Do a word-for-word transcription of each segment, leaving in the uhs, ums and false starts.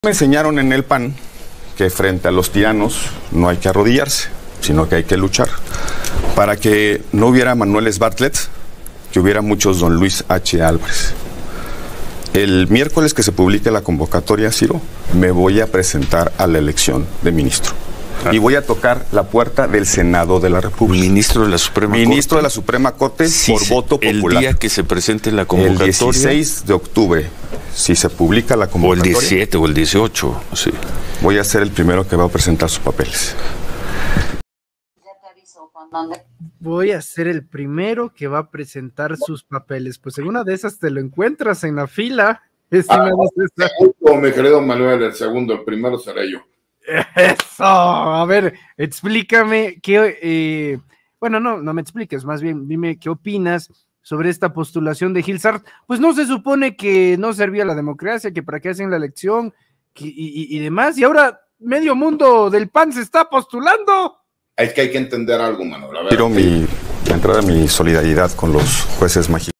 Me enseñaron en el P A N que frente a los tiranos no hay que arrodillarse, sino que hay que luchar. Para que no hubiera Manueles Bartlett, que hubiera muchos don Luis H. Álvarez. El miércoles que se publique la convocatoria, Ciro, me voy a presentar a la elección de ministro. Ah. Y voy a tocar la puerta del Senado de la República. Ministro de la Suprema Ministro Corte. Ministro de la Suprema Corte sí, por voto popular. El día que se presente la convocatoria. El dieciséis de octubre, si se publica la convocatoria. O el diecisiete o el dieciocho, sí. Voy a ser el primero que va a presentar sus papeles. Voy a ser el primero que va a presentar sus papeles. Pues en una de esas te lo encuentras en la fila. Ah, mi querido Manuel, el segundo, el primero seré yo. Eso, a ver, explícame qué, eh, bueno, no, no me expliques, más bien dime qué opinas sobre esta postulación de Gilsart. Pues no se supone que no servía la democracia, que para qué hacen la elección que, y, y, y demás, y ahora medio mundo del P A N se está postulando. Es que hay que entender algo, Manuel. A ver, Quiero mi, de entrada mi solidaridad con los jueces magistrados.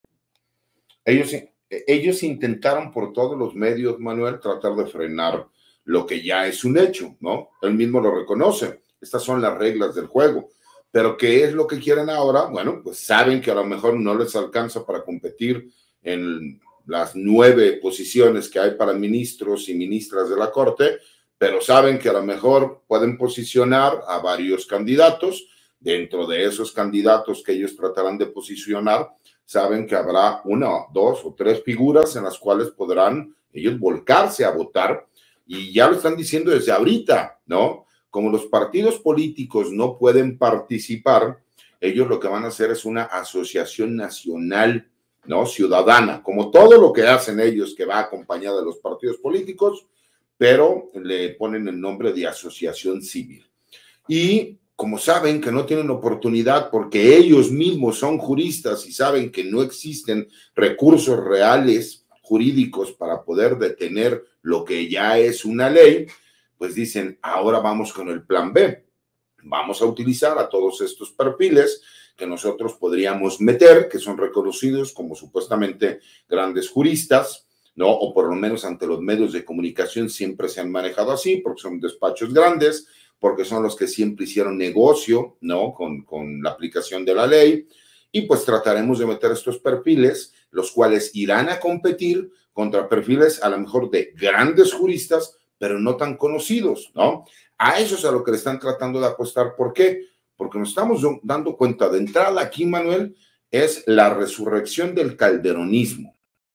Ellos, ellos intentaron por todos los medios, Manuel, tratar de frenar lo que ya es un hecho, ¿no? Él mismo lo reconoce. Estas son las reglas del juego. Pero ¿qué es lo que quieren ahora? Bueno, pues saben que a lo mejor no les alcanza para competir en las nueve posiciones que hay para ministros y ministras de la Corte, pero saben que a lo mejor pueden posicionar a varios candidatos. Dentro de esos candidatos que ellos tratarán de posicionar, saben que habrá una, dos o tres figuras en las cuales podrán ellos volcarse a votar. Y ya lo están diciendo desde ahorita, ¿no? Como los partidos políticos no pueden participar, ellos lo que van a hacer es una asociación nacional, ¿no? Ciudadana, como todo lo que hacen ellos que va acompañado de los partidos políticos, pero le ponen el nombre de asociación civil. Y como saben que no tienen oportunidad porque ellos mismos son juristas y saben que no existen recursos reales jurídicos para poder detener lo que ya es una ley, pues dicen, ahora vamos con el plan B. Vamos a utilizar a todos estos perfiles que nosotros podríamos meter, que son reconocidos como supuestamente grandes juristas, ¿no? O por lo menos ante los medios de comunicación siempre se han manejado así, porque son despachos grandes, porque son los que siempre hicieron negocio, ¿no? Con, con la aplicación de la ley. Y pues trataremos de meter estos perfiles, los cuales irán a competir contra perfiles a lo mejor de grandes juristas, pero no tan conocidos, ¿no? A eso es a lo que le están tratando de apostar. ¿Por qué? Porque nos estamos dando cuenta de entrada aquí, Manuel, es la resurrección del calderonismo,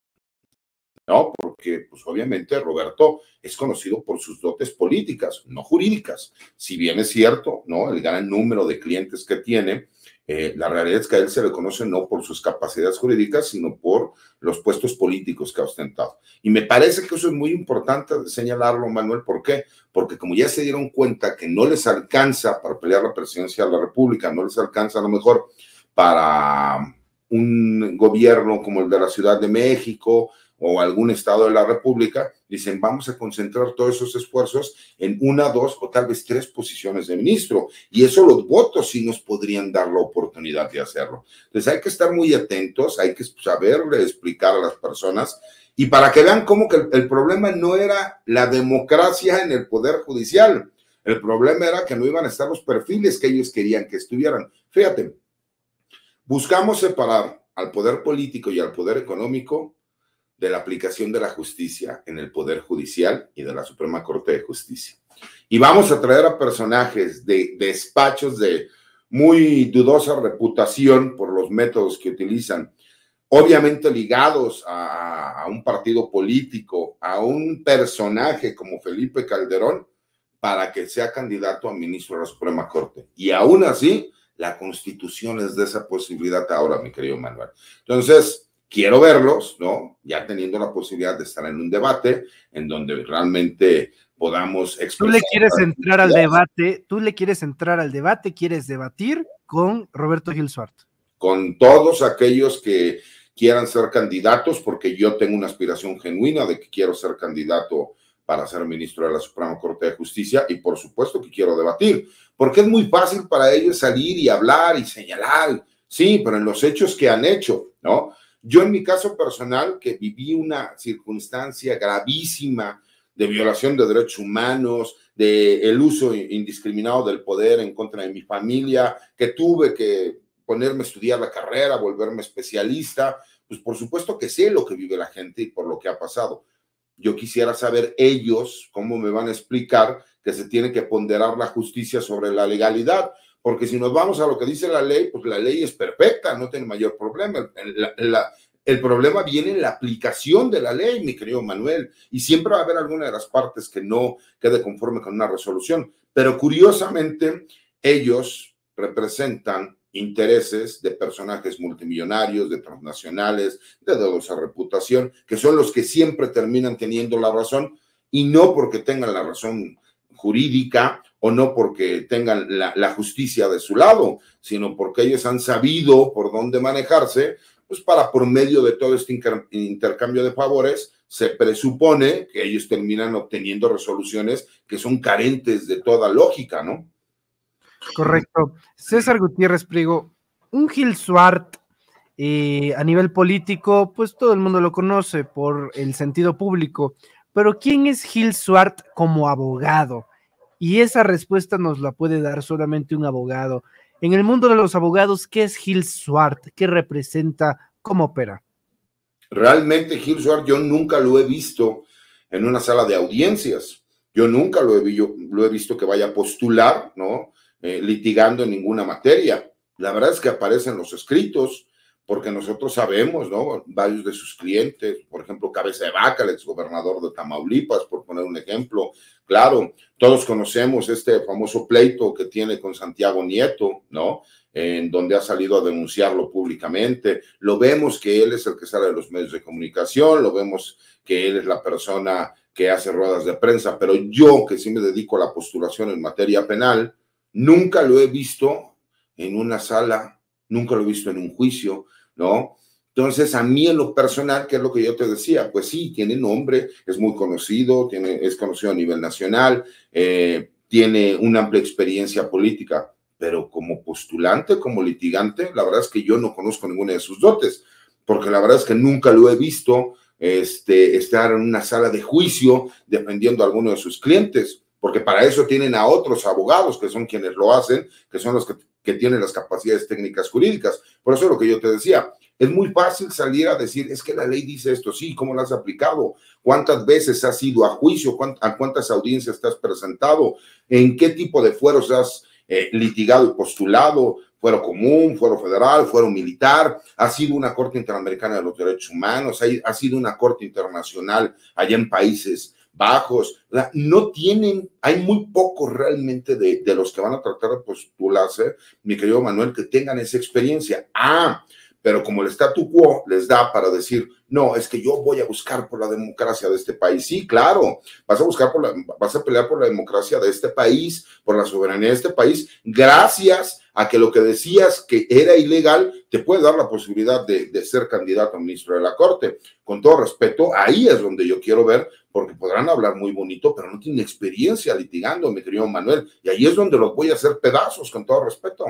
¿no? Porque, pues obviamente, Roberto es conocido por sus dotes políticas, no jurídicas. Si bien es cierto, ¿no? El gran número de clientes que tiene, Eh, la realidad es que a él se le conoce no por sus capacidades jurídicas, sino por los puestos políticos que ha ostentado. Y me parece que eso es muy importante señalarlo, Manuel. ¿Por qué? Porque como ya se dieron cuenta que no les alcanza para pelear la presidencia de la República, no les alcanza a lo mejor para un gobierno como el de la Ciudad de México o algún estado de la República, dicen, vamos a concentrar todos esos esfuerzos en una, dos o tal vez tres posiciones de ministro, y eso los votos sí nos podrían dar la oportunidad de hacerlo. Entonces hay que estar muy atentos, hay que saberle explicar a las personas, y para que vean cómo que el, el problema no era la democracia en el Poder Judicial, el problema era que no iban a estar los perfiles que ellos querían que estuvieran. Fíjate, buscamos separar al poder político y al poder económico de la aplicación de la justicia en el Poder Judicial y de la Suprema Corte de Justicia. Y vamos a traer a personajes de despachos de muy dudosa reputación por los métodos que utilizan, obviamente ligados a, a un partido político, a un personaje como Felipe Calderón, para que sea candidato a ministro de la Suprema Corte. Y aún así, la Constitución les da esa posibilidad ahora, mi querido Manuel. Entonces, quiero verlos, ¿no? Ya teniendo la posibilidad de estar en un debate en donde realmente podamos expresar. Tú le quieres entrar al debate, tú le quieres entrar al debate, quieres debatir con Roberto Gilsart. Con todos aquellos que quieran ser candidatos, porque yo tengo una aspiración genuina de que quiero ser candidato para ser ministro de la Suprema Corte de Justicia, y por supuesto que quiero debatir, porque es muy fácil para ellos salir y hablar y señalar, sí, pero en los hechos que han hecho, ¿no? Yo en mi caso personal, que viví una circunstancia gravísima de violación de derechos humanos, de el uso indiscriminado del poder en contra de mi familia, que tuve que ponerme a estudiar la carrera, volverme especialista, pues por supuesto que sé lo que vive la gente y por lo que ha pasado. Yo quisiera saber ellos cómo me van a explicar que se tiene que ponderar la justicia sobre la legalidad, porque si nos vamos a lo que dice la ley, pues la ley es perfecta, no tiene mayor problema. La, la, el problema viene en la aplicación de la ley, mi querido Manuel, y siempre va a haber alguna de las partes que no quede conforme con una resolución, pero curiosamente ellos representan intereses de personajes multimillonarios, de transnacionales, de dudosa reputación, que son los que siempre terminan teniendo la razón, y no porque tengan la razón jurídica o no porque tengan la, la justicia de su lado, sino porque ellos han sabido por dónde manejarse, pues para por medio de todo este inter, intercambio de favores, se presupone que ellos terminan obteniendo resoluciones que son carentes de toda lógica, ¿no? Correcto. César Gutiérrez Priego, un Gil Swart eh, a nivel político, pues todo el mundo lo conoce por el sentido público, pero ¿quién es Gil Swart como abogado? Y esa respuesta nos la puede dar solamente un abogado. En el mundo de los abogados, ¿qué es Gil Swart? ¿Qué representa? ¿Cómo opera? Realmente Gil Swart yo nunca lo he visto en una sala de audiencias. Yo nunca lo he, yo, lo he visto que vaya a postular, ¿no? Eh, litigando en ninguna materia. La verdad es que aparecen los escritos, porque nosotros sabemos, ¿no? Varios de sus clientes, por ejemplo, Cabeza de Vaca, el exgobernador de Tamaulipas, por poner un ejemplo. Claro, todos conocemos este famoso pleito que tiene con Santiago Nieto, ¿no? En donde ha salido a denunciarlo públicamente. Lo vemos que él es el que sale de los medios de comunicación, lo vemos que él es la persona que hace ruedas de prensa, pero yo, que sí me dedico a la postulación en materia penal, nunca lo he visto en una sala, nunca lo he visto en un juicio, ¿no? Entonces, a mí en lo personal, ¿qué es lo que yo te decía? Pues sí, tiene nombre, es muy conocido, tiene, es conocido a nivel nacional, eh, tiene una amplia experiencia política, pero como postulante, como litigante, la verdad es que yo no conozco ninguna de sus dotes, porque la verdad es que nunca lo he visto este, estar en una sala de juicio defendiendo a alguno de sus clientes, porque para eso tienen a otros abogados que son quienes lo hacen, que son los que, que tienen las capacidades técnicas jurídicas. Por eso es lo que yo te decía, es muy fácil salir a decir, es que la ley dice esto, sí, ¿cómo lo has aplicado? ¿Cuántas veces has ido a juicio? ¿A cuántas audiencias te has presentado? ¿En qué tipo de fueros has eh, litigado y postulado? ¿Fuero común, fuero federal, fuero militar? ¿Ha sido una Corte Interamericana de los Derechos Humanos? ¿Ha, ha sido una Corte Internacional allá en Países Bajos? No tienen, hay muy pocos realmente de, de los que van a tratar de postularse, mi querido Manuel, que tengan esa experiencia. Ah, pero como el statu quo les da para decir, no, es que yo voy a buscar por la democracia de este país. Sí, claro, vas a buscar por la, vas a pelear por la democracia de este país, por la soberanía de este país, gracias a que lo que decías que era ilegal te puede dar la posibilidad de, de ser candidato a ministro de la Corte. Con todo respeto, ahí es donde yo quiero ver, porque podrán hablar muy bonito, pero no tienen experiencia litigando, mi querido Manuel, y ahí es donde los voy a hacer pedazos, con todo respeto.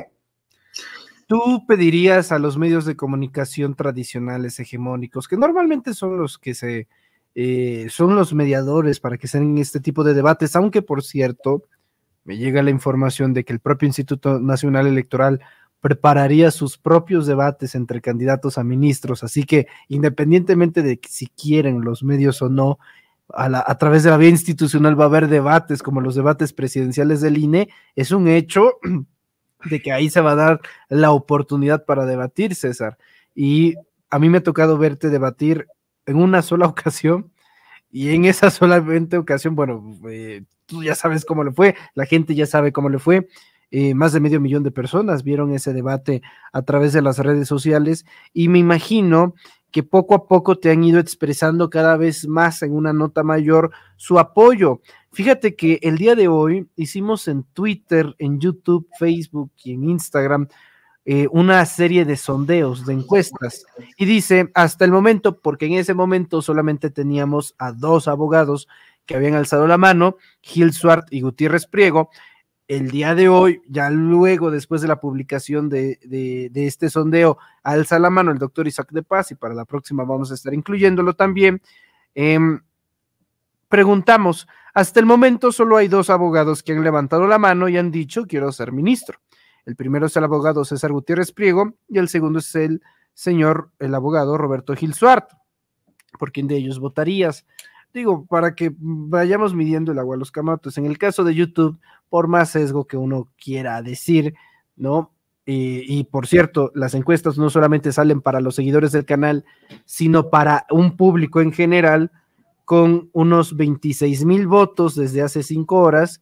¿Tú pedirías a los medios de comunicación tradicionales, hegemónicos, que normalmente son los que se, eh, son los mediadores para que se den este tipo de debates, aunque por cierto, me llega la información de que el propio Instituto Nacional Electoral prepararía sus propios debates entre candidatos a ministros, así que independientemente de que si quieren los medios o no, a, la, a través de la vía institucional va a haber debates como los debates presidenciales del I N E, es un hecho de que ahí se va a dar la oportunidad para debatir, César, y a mí me ha tocado verte debatir en una sola ocasión, y en esa solamente ocasión, bueno, eh, tú ya sabes cómo le fue, la gente ya sabe cómo le fue, eh, más de medio millón de personas vieron ese debate a través de las redes sociales, y me imagino que poco a poco te han ido expresando cada vez más en una nota mayor su apoyo. Fíjate que el día de hoy hicimos en Twitter, en YouTube, Facebook y en Instagram eh, una serie de sondeos, de encuestas, y dice, hasta el momento, porque en ese momento solamente teníamos a dos abogados que habían alzado la mano, Gil Swart y Gutiérrez Priego. El día de hoy, ya luego, después de la publicación de, de, de este sondeo, alza la mano el doctor Isaac de Paz, y para la próxima vamos a estar incluyéndolo también. Eh, preguntamos, hasta el momento solo hay dos abogados que han levantado la mano y han dicho quiero ser ministro. El primero es el abogado César Gutiérrez Priego y el segundo es el señor, el abogado Roberto Gil Suart. ¿Por quién de ellos votarías? Digo, para que vayamos midiendo el agua a los camotes. En el caso de YouTube, por más sesgo que uno quiera decir, ¿no? Y, y por cierto, las encuestas no solamente salen para los seguidores del canal, sino para un público en general, con unos veintiséis mil votos desde hace cinco horas,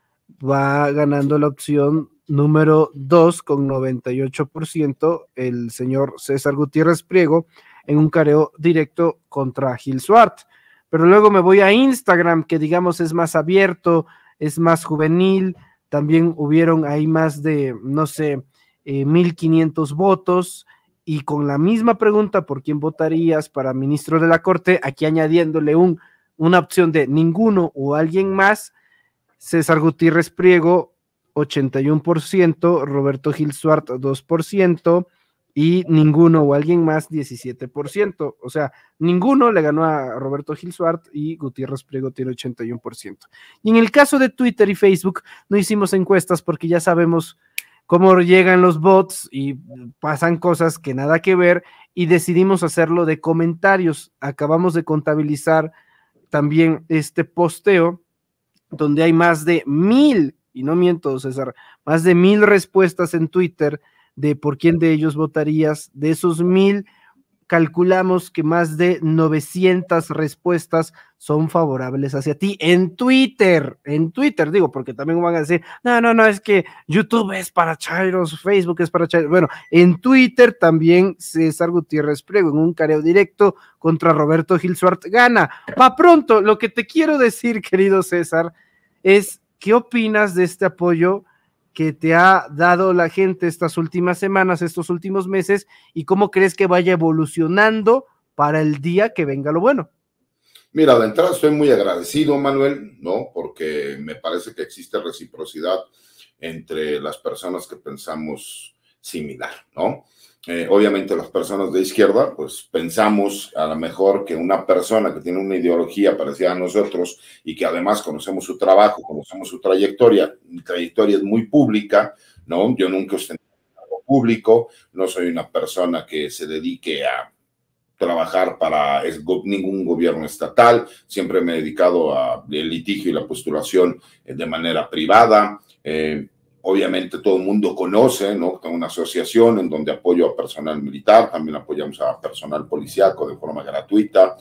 va ganando la opción número dos con noventa y ocho por ciento el señor César Gutiérrez Priego en un careo directo contra Gil Suart. Pero luego me voy a Instagram, que digamos es más abierto, es más juvenil, también hubieron ahí más de, no sé, eh, mil quinientos votos, y con la misma pregunta, ¿por quién votarías para ministro de la Corte? Aquí añadiéndole un, una opción de ninguno o alguien más, César Gutiérrez Priego, ochenta y uno por ciento, Roberto Gil Suart, dos por ciento, y ninguno o alguien más, diecisiete por ciento. O sea, ninguno le ganó a Roberto Gil Suart y Gutiérrez Priego tiene ochenta y uno por ciento. Y en el caso de Twitter y Facebook, no hicimos encuestas porque ya sabemos cómo llegan los bots y pasan cosas que nada que ver, y decidimos hacerlo de comentarios. Acabamos de contabilizar también este posteo, donde hay más de mil, y no miento, César, más de mil respuestas en Twitter de por quién de ellos votarías. De esos mil, calculamos que más de novecientas respuestas son favorables hacia ti en Twitter, en Twitter, digo, porque también van a decir, no, no, no, es que YouTube es para chairos, Facebook es para chairos. Bueno, en Twitter también César Gutiérrez Priego, en un careo directo contra Roberto Gil Suart, gana. Pa' pronto, lo que te quiero decir, querido César, es, ¿qué opinas de este apoyo que te ha dado la gente estas últimas semanas, estos últimos meses, y cómo crees que vaya evolucionando para el día que venga lo bueno? Mira, de entrada estoy muy agradecido, Manuel, ¿no? Porque me parece que existe reciprocidad entre las personas que pensamos similar, ¿no? Eh, obviamente las personas de izquierda, pues pensamos a lo mejor que una persona que tiene una ideología parecida a nosotros y que además conocemos su trabajo, conocemos su trayectoria, mi trayectoria es muy pública, ¿no? Yo nunca ostenté algo público, no soy una persona que se dedique a trabajar para es, go, ningún gobierno estatal, siempre me he dedicado al litigio y la postulación eh, de manera privada. eh, Obviamente todo el mundo conoce, ¿no? Tengo una asociación en donde apoyo a personal militar, también apoyamos a personal policiaco de forma gratuita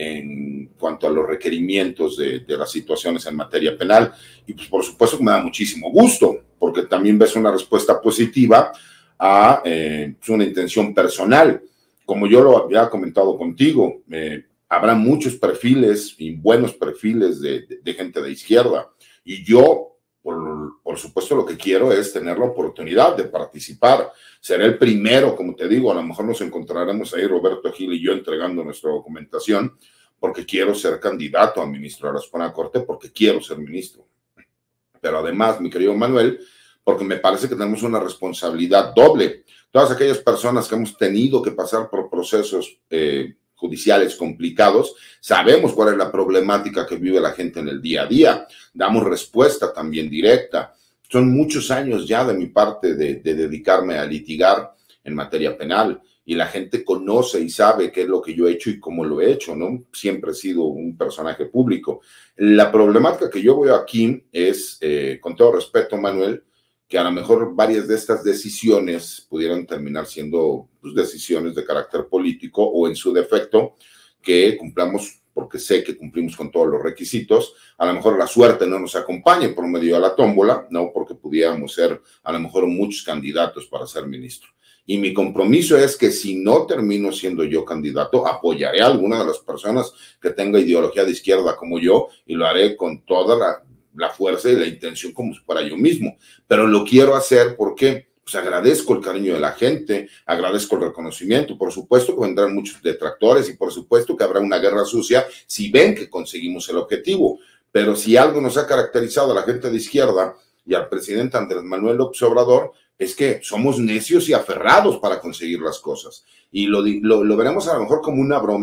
en cuanto a los requerimientos de, de las situaciones en materia penal. Y pues por supuesto que me da muchísimo gusto, porque también ves una respuesta positiva a eh, una intención personal. Como yo lo había comentado contigo, eh, habrá muchos perfiles y buenos perfiles de, de, de gente de izquierda. Y yo... Por, por supuesto, lo que quiero es tener la oportunidad de participar. Seré el primero, como te digo, a lo mejor nos encontraremos ahí Roberto Gil y yo entregando nuestra documentación, porque quiero ser candidato a ministro de la Suprema Corte, porque quiero ser ministro. Pero además, mi querido Manuel, porque me parece que tenemos una responsabilidad doble. Todas aquellas personas que hemos tenido que pasar por procesos eh, judiciales complicados, sabemos cuál es la problemática que vive la gente en el día a día, damos respuesta también directa. Son muchos años ya de mi parte de, de dedicarme a litigar en materia penal, y la gente conoce y sabe qué es lo que yo he hecho y cómo lo he hecho, ¿no? Siempre he sido un personaje público. La problemática que yo veo aquí es, eh, con todo respeto, Manuel, que a lo mejor varias de estas decisiones pudieran terminar siendo pues, decisiones de carácter político, o en su defecto, que cumplamos, porque sé que cumplimos con todos los requisitos. A lo mejor la suerte no nos acompañe por medio de la tómbola, no, porque pudiéramos ser a lo mejor muchos candidatos para ser ministro. Y mi compromiso es que si no termino siendo yo candidato, apoyaré a alguna de las personas que tenga ideología de izquierda como yo, y lo haré con toda la la fuerza y la intención como para yo mismo, pero lo quiero hacer porque pues agradezco el cariño de la gente, agradezco el reconocimiento, por supuesto que vendrán muchos detractores y por supuesto que habrá una guerra sucia si ven que conseguimos el objetivo, pero si algo nos ha caracterizado a la gente de izquierda y al presidente Andrés Manuel López Obrador es que somos necios y aferrados para conseguir las cosas, y lo, lo, lo veremos a lo mejor como una broma,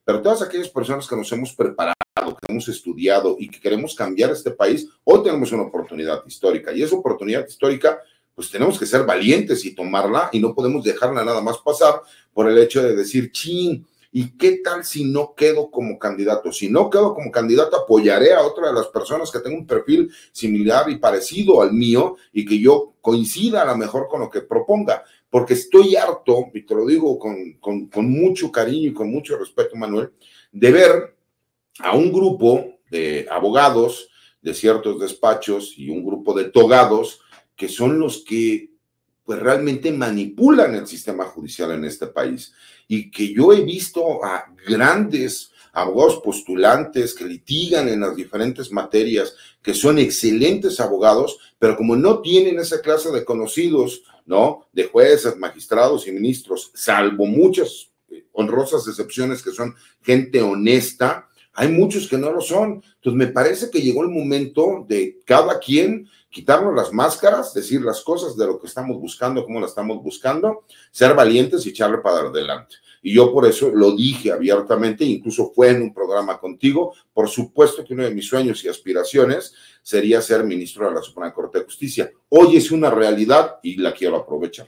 pero todas aquellas personas que nos hemos preparado, que hemos estudiado y que queremos cambiar este país, hoy tenemos una oportunidad histórica, y esa oportunidad histórica, pues tenemos que ser valientes y tomarla, y no podemos dejarla nada más pasar por el hecho de decir, chin, ¿y qué tal si no quedo como candidato? Si no quedo como candidato, apoyaré a otra de las personas que tenga un perfil similar y parecido al mío, y que yo coincida a lo mejor con lo que proponga, porque estoy harto, y te lo digo con, con, con mucho cariño y con mucho respeto, Manuel, de ver a un grupo de abogados de ciertos despachos y un grupo de togados que son los que pues realmente manipulan el sistema judicial en este país, y que yo he visto a grandes abogados postulantes que litigan en las diferentes materias, que son excelentes abogados, pero como no tienen esa clase de conocidos, ¿no?, de jueces, magistrados y ministros, salvo muchas honrosas excepciones que son gente honesta, hay muchos que no lo son. Entonces me parece que llegó el momento de cada quien quitarnos las máscaras, decir las cosas de lo que estamos buscando, cómo las estamos buscando, ser valientes y echarle para adelante. Y yo por eso lo dije abiertamente, incluso fue en un programa contigo. Por supuesto que uno de mis sueños y aspiraciones sería ser ministro de la Suprema Corte de Justicia. Hoy es una realidad y la quiero aprovechar.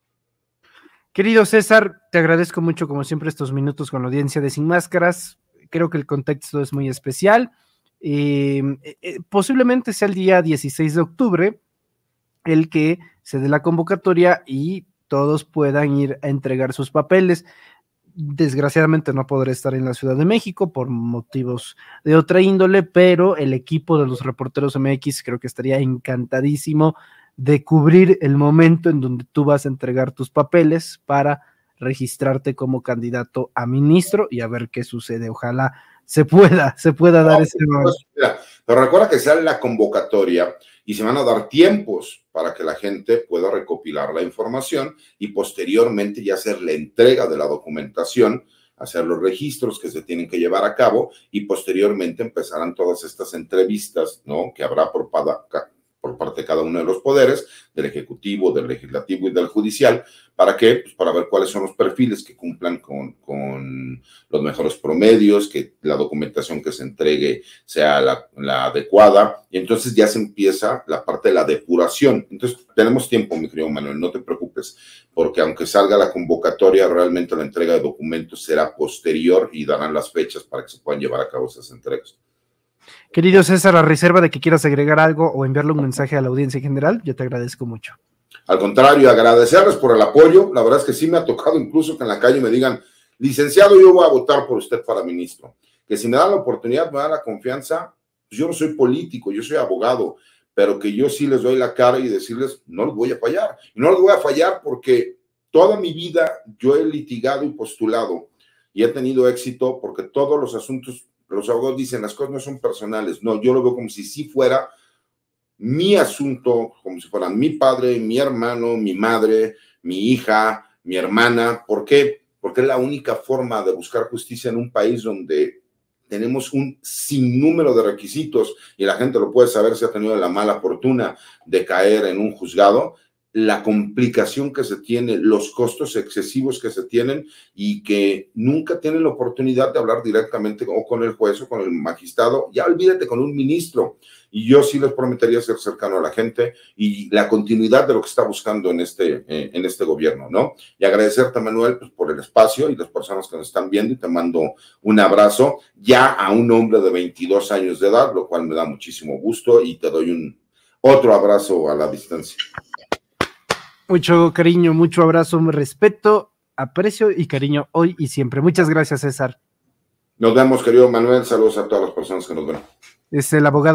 Querido César, te agradezco mucho como siempre estos minutos con la audiencia de Sin Máscaras. Creo que el contexto es muy especial. Eh, eh, posiblemente sea el día dieciséis de octubre el que se dé la convocatoria y todos puedan ir a entregar sus papeles. Desgraciadamente no podré estar en la Ciudad de México por motivos de otra índole, pero el equipo de los Reporteros M X creo que estaría encantadísimo de cubrir el momento en donde tú vas a entregar tus papeles para registrarte como candidato a ministro y a ver qué sucede. Ojalá se pueda, se pueda dar no, ese pues, mira, pero recuerda que sale la convocatoria y se van a dar tiempos para que la gente pueda recopilar la información y posteriormente ya hacer la entrega de la documentación, hacer los registros que se tienen que llevar a cabo y posteriormente empezarán todas estas entrevistas, ¿no?, que habrá por cada, por parte de cada uno de los poderes, del Ejecutivo, del Legislativo y del Judicial. ¿Para qué? Pues para ver cuáles son los perfiles que cumplan con, con los mejores promedios, que la documentación que se entregue sea la, la adecuada, y entonces ya se empieza la parte de la depuración. Entonces tenemos tiempo, mi querido Manuel, no te preocupes, porque aunque salga la convocatoria, realmente la entrega de documentos será posterior y darán las fechas para que se puedan llevar a cabo esas entregas. Querido César, a reserva de que quieras agregar algo o enviarle un mensaje a la audiencia en general, yo te agradezco mucho. Al contrario, agradecerles por el apoyo. La verdad es que sí me ha tocado incluso que en la calle me digan, licenciado, yo voy a votar por usted para ministro. Que si me da la oportunidad, me da la confianza, pues yo no soy político, yo soy abogado, pero que yo sí les doy la cara y decirles, no les voy a fallar. Y no les voy a fallar porque toda mi vida yo he litigado y postulado y he tenido éxito porque todos los asuntos, los abogados dicen, las cosas no son personales. No, yo lo veo como si sí fuera mi asunto, como si fueran mi padre, mi hermano, mi madre, mi hija, mi hermana. ¿Por qué? Porque es la única forma de buscar justicia en un país donde tenemos un sinnúmero de requisitos y la gente lo puede saber si ha tenido la mala fortuna de caer en un juzgado, la complicación que se tiene, los costos excesivos que se tienen y que nunca tienen la oportunidad de hablar directamente o con el juez o con el magistrado, ya olvídate con un ministro. Y yo sí les prometería ser cercano a la gente y la continuidad de lo que está buscando en este, eh, en este gobierno, ¿no? Y agradecerte, Manuel, pues, por el espacio y las personas que nos están viendo, y te mando un abrazo ya a un hombre de veintidós años de edad, lo cual me da muchísimo gusto, y te doy un otro abrazo a la distancia. Mucho cariño, mucho abrazo, respeto, aprecio y cariño hoy y siempre. Muchas gracias, César. Nos vemos, querido Manuel. Saludos a todas las personas que nos ven. Es el abogado